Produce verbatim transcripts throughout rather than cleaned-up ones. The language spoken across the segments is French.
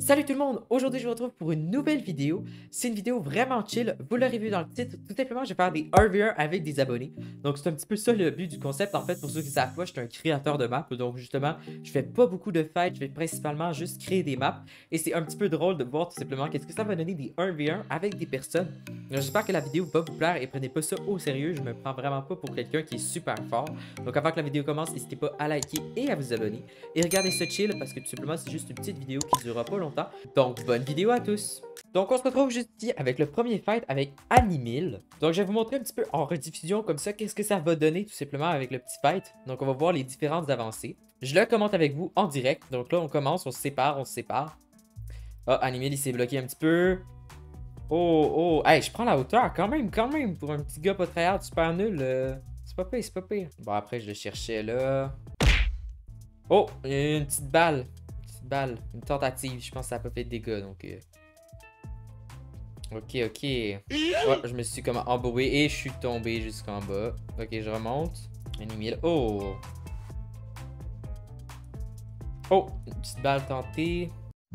Salut tout le monde! Aujourd'hui, je vous retrouve pour une nouvelle vidéo. C'est une vidéo vraiment chill. Vous l'aurez vu dans le titre. Tout simplement, je vais faire des un v un avec des abonnés. Donc, c'est un petit peu ça le but du concept. En fait, pour ceux qui ne savent pas, je suis un créateur de maps. Donc, justement, je fais pas beaucoup de fights. Je vais principalement juste créer des maps. Et c'est un petit peu drôle de voir tout simplement qu'est-ce que ça va donner des un v un avec des personnes. J'espère que la vidéo va vous plaire et prenez pas ça au sérieux. Je me prends vraiment pas pour quelqu'un qui est super fort. Donc, avant que la vidéo commence, n'hésitez pas à liker et à vous abonner. Et regardez ce chill parce que tout simplement, c'est juste une petite vidéo qui durera pas longtemps. Donc, bonne vidéo à tous! Donc, on se retrouve juste ici avec le premier fight avec Animil. Donc, je vais vous montrer un petit peu en rediffusion comme ça, qu'est-ce que ça va donner tout simplement avec le petit fight. Donc, on va voir les différentes avancées. Je le commente avec vous en direct. Donc là, on commence, on se sépare, on se sépare. Ah, Animil, il s'est bloqué un petit peu. Oh, oh, hey, je prends la hauteur quand même, quand même, pour un petit gars pas tryhard super nul. Euh... C'est pas pire, c'est pas pire. Bon, après, je le cherchais là. Oh, il y a une petite balle. Balle, une tentative, je pense que ça a pas fait de dégâts donc euh... ok ok ouais, je me suis comme emboué et je suis tombé jusqu'en bas. Ok, je remonte. Animil. Oh oh, une petite balle tentée.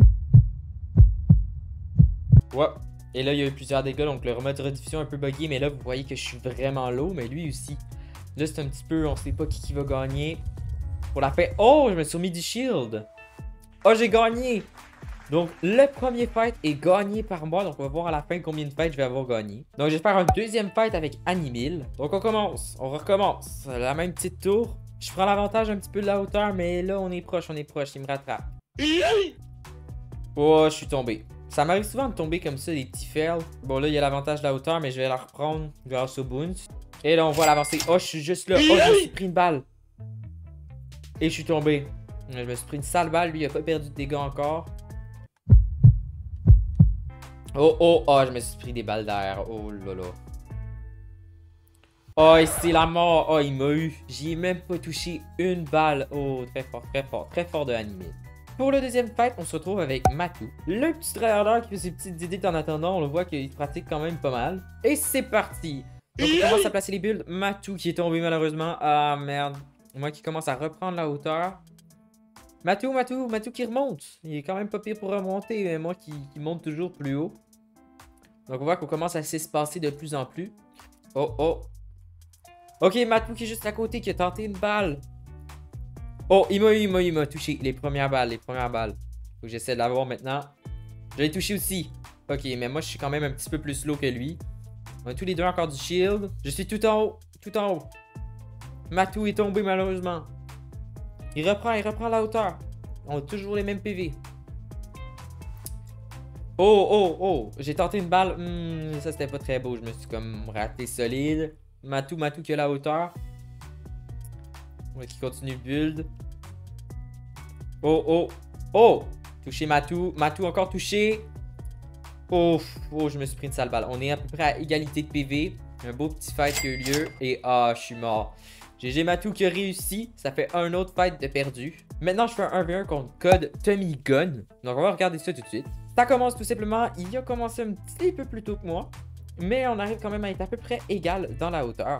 Ouais, et là il y a eu plusieurs dégâts donc le remode de rediffusion un peu buggy, mais là vous voyez que je suis vraiment low, mais lui aussi là c'est un petit peu, on sait pas qui qui va gagner pour la fin. Oh, je me suis remis du shield. Oh, j'ai gagné! Donc, le premier fight est gagné par moi. Donc, on va voir à la fin combien de fights je vais avoir gagné. Donc, je vais faire un deuxième fight avec Animil. Donc, on commence. On recommence. La même petite tour. Je prends l'avantage un petit peu de la hauteur, mais là, on est proche, on est proche. Il me rattrape. Oh, je suis tombé. Ça m'arrive souvent de tomber comme ça, des petits fails. Bon, là, il y a l'avantage de la hauteur, mais je vais la reprendre grâce au bounce. Et là, on voit l'avancée. Oh, je suis juste là. Oh, je me suis pris une balle. Et je suis tombé. Je me suis pris une sale balle, lui il a pas perdu de dégâts encore. Oh oh oh, je me suis pris des balles d'air. Oh là là. Oh, c'est la mort. Oh, il m'a eu. J'y ai même pas touché une balle. Oh, très fort, très fort, très fort de Animil. Pour le deuxième fight, on se retrouve avec Matou. Le petit tryhard qui fait ses petites idées en attendant, on le voit qu'il pratique quand même pas mal. Et c'est parti. Donc on commence à placer les builds. Matou qui est tombé malheureusement. Ah merde. Moi qui commence à reprendre la hauteur. Matou, Matou, Matou qui remonte. Il est quand même pas pire pour remonter, mais moi qui, qui monte toujours plus haut. Donc on voit qu'on commence à s'espacer de plus en plus. Oh, oh. Ok, Matou qui est juste à côté, qui a tenté une balle. Oh, il m'a eu, il m'a eu, il m'a touché. Les premières balles, les premières balles. Faut que j'essaie de l'avoir maintenant. Je l'ai touché aussi. Ok, mais moi je suis quand même un petit peu plus slow que lui. On a tous les deux encore du shield. Je suis tout en haut, tout en haut. Matou est tombé malheureusement. Il reprend, il reprend la hauteur. On a toujours les mêmes P V. Oh, oh, oh. J'ai tenté une balle. Hmm, ça, c'était pas très beau. Je me suis comme raté solide. Matou, Matou qui a la hauteur. Ouais, qui continue le build. Oh, oh, oh. Touché Matou. Matou encore touché. Oh, oh, je me suis pris une sale balle. On est à peu près à égalité de P V. Un beau petit fight qui a eu lieu. Et ah, je suis mort. G G Matou qui a réussi, ça fait un autre fight de perdu. Maintenant, je fais un un v un contre Code Tommy Gun. Donc, on va regarder ça tout de suite. Ça commence tout simplement, il a commencé un petit peu plus tôt que moi. Mais on arrive quand même à être à peu près égal dans la hauteur.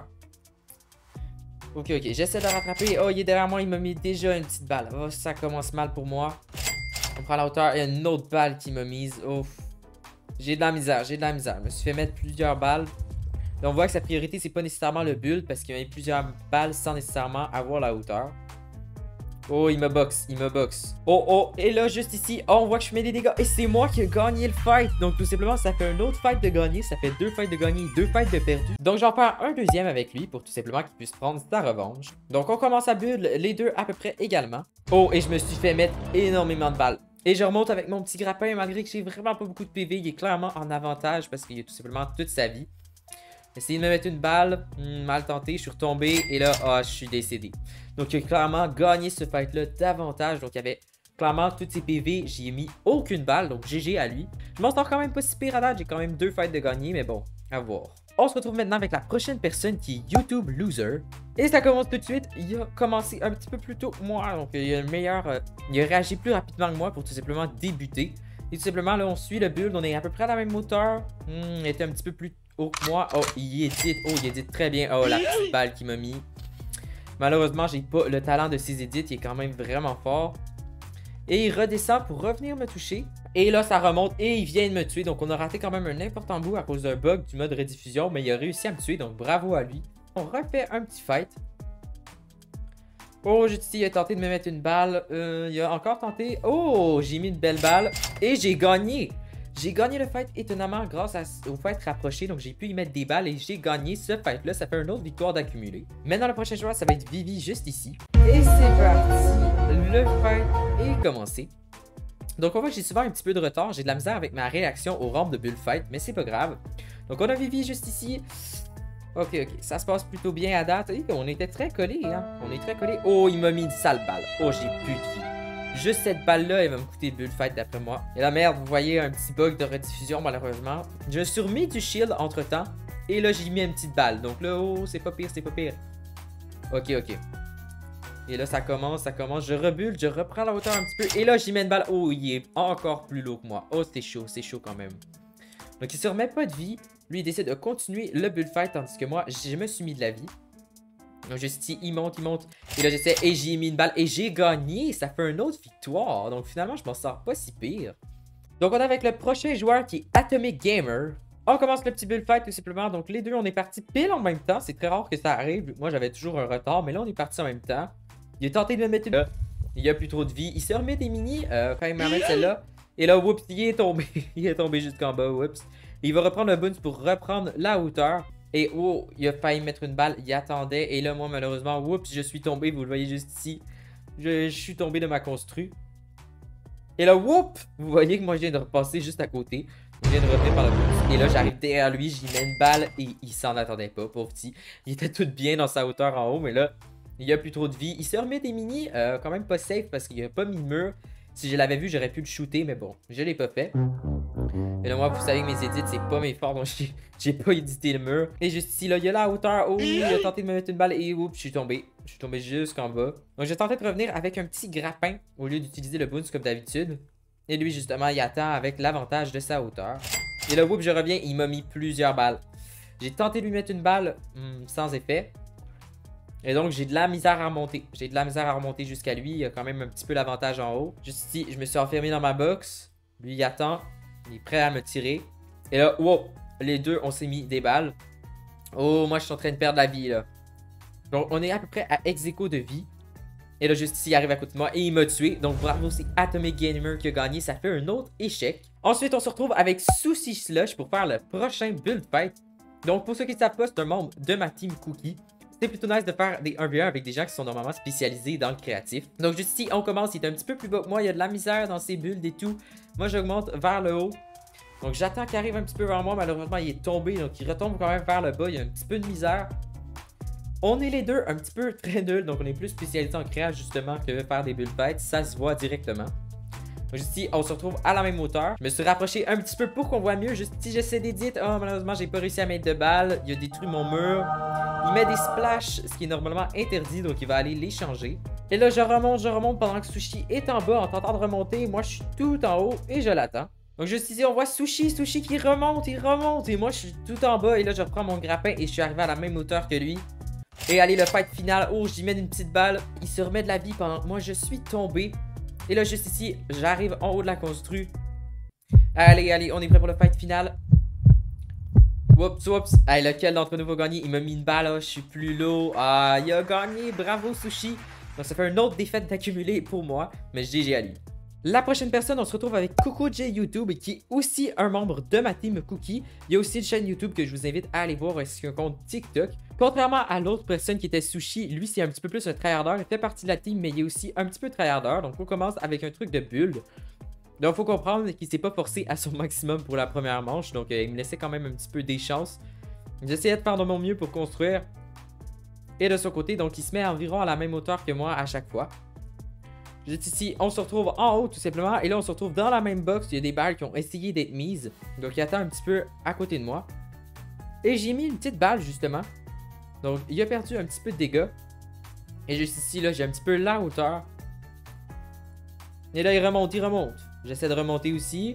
Ok, ok, j'essaie de le rattraper. Oh, il est derrière moi, il m'a mis déjà une petite balle. Oh, ça commence mal pour moi. On prend la hauteur, il y a une autre balle qui m'a mise. Oh, j'ai de la misère, j'ai de la misère. Je me suis fait mettre plusieurs balles. Là, on voit que sa priorité, c'est pas nécessairement le build parce qu'il y a plusieurs balles sans nécessairement avoir la hauteur. Oh, il me boxe, il me boxe. Oh, oh, et là, juste ici, oh, on voit que je mets des dégâts. Et c'est moi qui ai gagné le fight. Donc, tout simplement, ça fait un autre fight de gagner. Ça fait deux fights de gagner et deux fights de perdu. Donc, j'en perds un deuxième avec lui pour tout simplement qu'il puisse prendre sa revanche. Donc, on commence à build les deux à peu près également. Oh, et je me suis fait mettre énormément de balles. Et je remonte avec mon petit grappin malgré que j'ai vraiment pas beaucoup de P V. Il est clairement en avantage parce qu'il a tout simplement toute sa vie. Essayé de me mettre une balle, hmm, mal tenté, je suis retombé et là, ah, je suis décédé. Donc, il a clairement gagné ce fight-là davantage. Donc, il y avait clairement toutes ses P V, j'y ai mis aucune balle, donc G G à lui. Je m'en sors quand même pas si pire à date, j'ai quand même deux fights de gagner, mais bon, à voir. On se retrouve maintenant avec la prochaine personne qui est YouTube Loser. Et ça commence tout de suite, il a commencé un petit peu plus tôt que moi, donc il a le meilleur, euh, il a réagi plus rapidement que moi pour tout simplement débuter. Et tout simplement, là, on suit le build, on est à peu près à la même hauteur. Hmm, il était un petit peu plus haut que moi. Oh, il édite, oh, il édite très bien. Oh, la petite balle qu'il m'a mis. Malheureusement, j'ai pas le talent de ses edits, il est quand même vraiment fort. Et il redescend pour revenir me toucher. Et là, ça remonte et il vient de me tuer. Donc, on a raté quand même un important bout à cause d'un bug du mode rediffusion. Mais il a réussi à me tuer. Donc, bravo à lui. On refait un petit fight. Oh, Justice, il a tenté de me mettre une balle. Euh, il a encore tenté. Oh, j'ai mis une belle balle. Et j'ai gagné. J'ai gagné le fight étonnamment grâce à, au fight rapproché. Donc, j'ai pu y mettre des balles et j'ai gagné ce fight-là. Ça fait une autre victoire d'accumuler. Maintenant, le prochain joueur, ça va être Vivi juste ici. Et c'est parti. Le fight est commencé. Donc, on voit que j'ai souvent un petit peu de retard. J'ai de la misère avec ma réaction au round de bullfight, mais c'est pas grave. Donc, on a Vivi juste ici. Ok, ok. Ça se passe plutôt bien à date. Et on était très collés, hein. On est très collés. Oh, il m'a mis une sale balle. Oh, j'ai plus de vie. Juste cette balle-là, elle va me coûter le bullfight d'après moi. Et la merde, vous voyez un petit bug de rediffusion, malheureusement. Je me suis remis du shield entre-temps. Et là, j'ai mis une petite balle. Donc là, oh, c'est pas pire, c'est pas pire. Ok, ok. Et là, ça commence, ça commence. Je rebulle, je reprends la hauteur un petit peu. Et là, j'y mets une balle. Oh, il est encore plus lourd que moi. Oh, c'est chaud, c'est chaud quand même. Donc, il se remet pas de vie. Lui, il décide de continuer le bullfight, tandis que moi, je me suis mis de la vie. Donc, juste ici, il monte, il monte. Et là, j'essaie et j'ai mis une balle. Et j'ai gagné. Ça fait une autre victoire. Donc, finalement, je m'en sors pas si pire. Donc, on est avec le prochain joueur qui est Atomic Gamer. On commence le petit bullfight tout simplement. Donc, les deux, on est partis pile en même temps. C'est très rare que ça arrive. Moi, j'avais toujours un retard. Mais là, on est partis en même temps. Il a tenté de me mettre une... Là, il a plus trop de vie. Il se remet des mini euh, quand il m'a mis celle-là. Et là, whoops, il est tombé. Il est tombé jusqu'en bas, whoops. Il va reprendre le boost pour reprendre la hauteur. Et oh, il a failli mettre une balle. Il attendait. Et là, moi, malheureusement, whoops, je suis tombé. Vous le voyez juste ici. Je, je suis tombé de ma constru. Et là, whoop, vous voyez que moi, je viens de repasser juste à côté. Je viens de revenir par le boost. Et là, j'arrive derrière lui. J'y mets une balle. Et il s'en attendait pas, pauvre petit. Il était tout bien dans sa hauteur en haut. Mais là, il a plus trop de vie. Il se remet des mini. Euh, quand même pas safe parce qu'il a pas mis de mur. Si je l'avais vu, j'aurais pu le shooter, mais bon, je l'ai pas fait. Et là, moi, vous savez que mes édits, c'est pas mes forts, donc j'ai pas édité le mur. Et juste ici, là, il y a la hauteur. Oh, il a tenté de me mettre une balle et oups, je suis tombé. Je suis tombé jusqu'en bas. Donc, j'ai tenté de revenir avec un petit grappin au lieu d'utiliser le boost comme d'habitude. Et lui, justement, il attend avec l'avantage de sa hauteur. Et là, oups, je reviens, il m'a mis plusieurs balles. J'ai tenté de lui mettre une balle hmm, sans effet. Et donc, j'ai de la misère à remonter. J'ai de la misère à remonter jusqu'à lui. Il y a quand même un petit peu l'avantage en haut. Juste ici, je me suis enfermé dans ma box. Lui, il attend. Il est prêt à me tirer. Et là, wow, les deux, on s'est mis des balles. Oh, moi, je suis en train de perdre la vie, là. Donc, on est à peu près à ex-aequo de vie. Et là, juste ici, il arrive à côté de moi et il m'a tué. Donc, bravo, c'est Atomic Gamer qui a gagné. Ça fait un autre échec. Ensuite, on se retrouve avec Sushi Slush pour faire le prochain build fight. Donc, pour ceux qui ne savent pas, c'est un membre de ma team Cookie. C'est plutôt nice de faire des un v un avec des gens qui sont normalement spécialisés dans le créatif. Donc juste ici, on commence, il est un petit peu plus bas que moi, il y a de la misère dans ses builds et tout. Moi, j'augmente vers le haut. Donc j'attends qu'il arrive un petit peu vers moi, malheureusement, il est tombé, donc il retombe quand même vers le bas, il y a un petit peu de misère. On est les deux un petit peu très nuls, donc on est plus spécialisé en créa justement que faire des build fights, ça se voit directement. Donc juste ici, on se retrouve à la même hauteur. Je me suis rapproché un petit peu pour qu'on voit mieux. Juste ici, j'essaie d'éditer. Oh, malheureusement, j'ai pas réussi à mettre de balles. Il a détruit mon mur. Il met des splashs, ce qui est normalement interdit, donc il va aller les changer. Et là, je remonte, je remonte pendant que Sushi est en bas en tentant de remonter. Moi, je suis tout en haut et je l'attends. Donc juste ici, on voit Sushi, Sushi qui remonte, il remonte. Et moi, je suis tout en bas. Et là, je reprends mon grappin et je suis arrivé à la même hauteur que lui. Et allez, le fight final. Oh, j'y mets une petite balle. Il se remet de la vie pendant que moi, je suis tombé. Et là, juste ici, j'arrive en haut de la constru. Allez, allez, on est prêt pour le fight final. Oups, oups. Hey, lequel d'entre nous va gagner? Il m'a mis une balle, oh, je suis plus lourd. Ah, il a gagné. Bravo, Sushi. Donc, ça fait une autre défaite d'accumuler pour moi. Mais G G à lui. La prochaine personne, on se retrouve avec Coco J YouTube, qui est aussi un membre de ma team Cookie. Il y a aussi une chaîne YouTube que je vous invite à aller voir, ainsi qu'un compte TikTok. Contrairement à l'autre personne qui était Sushi, lui c'est un petit peu plus un tryharder. Il fait partie de la team, mais il est aussi un petit peu tryharder. Donc on commence avec un truc de build. Donc il faut comprendre qu'il s'est pas forcé à son maximum pour la première manche. Donc euh, il me laissait quand même un petit peu des chances. J'essayais de faire de mon mieux pour construire. Et de son côté, donc il se met environ à la même hauteur que moi à chaque fois. Juste ici, on se retrouve en haut tout simplement. Et là, on se retrouve dans la même box. Il y a des balles qui ont essayé d'être mises. Donc, il attend un petit peu à côté de moi. Et j'ai mis une petite balle, justement. Donc, il a perdu un petit peu de dégâts. Et juste ici, là, j'ai un petit peu la hauteur. Et là, il remonte, il remonte. J'essaie de remonter aussi.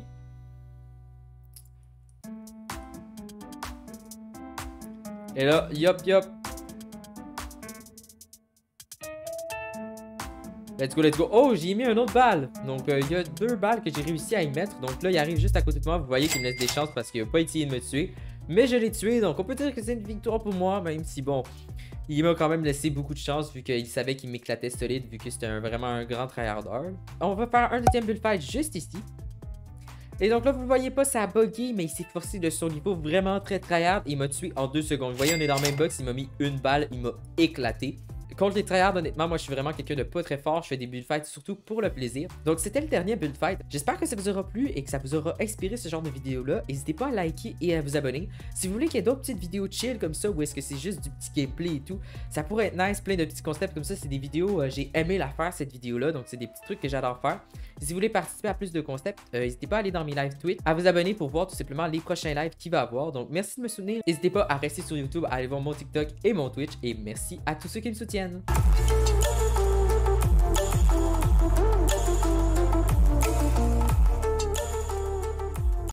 Et là, yop, yop. Let's go, let's go. Oh, j'ai mis un autre balle. Donc, il euh, y a deux balles que j'ai réussi à y mettre. Donc là, il arrive juste à côté de moi. Vous voyez qu'il me laisse des chances parce qu'il n'a pas essayé de me tuer. Mais je l'ai tué. Donc, on peut dire que c'est une victoire pour moi. Même si, bon, il m'a quand même laissé beaucoup de chance vu qu'il savait qu'il m'éclatait solide. Vu que c'était un, vraiment un grand tryharder. On va faire un deuxième bullfight juste ici. Et donc là, vous ne le voyez pas, ça a bugué, mais il s'est forcé de son niveau vraiment très tryhard. Il m'a tué en deux secondes. Vous voyez, on est dans le même box. Il m'a mis une balle. Il m'a éclaté. Contre les tryhards, honnêtement, moi je suis vraiment quelqu'un de pas très fort. Je fais des build-fights surtout pour le plaisir. Donc c'était le dernier build-fight. J'espère que ça vous aura plu et que ça vous aura inspiré ce genre de vidéo-là. N'hésitez pas à liker et à vous abonner. Si vous voulez qu'il y ait d'autres petites vidéos chill comme ça, ou est-ce que c'est juste du petit gameplay et tout, ça pourrait être nice, plein de petits concepts comme ça. C'est des vidéos, euh, j'ai aimé la faire cette vidéo-là. Donc c'est des petits trucs que j'adore faire. Si vous voulez participer à plus de concepts, euh, n'hésitez pas à aller dans mes lives Twitch, à vous abonner pour voir tout simplement les prochains lives qu'il va avoir. Donc merci de me soutenir. N'hésitez pas à rester sur YouTube, à aller voir mon TikTok et mon Twitch. Et merci à tous ceux qui me soutiennent.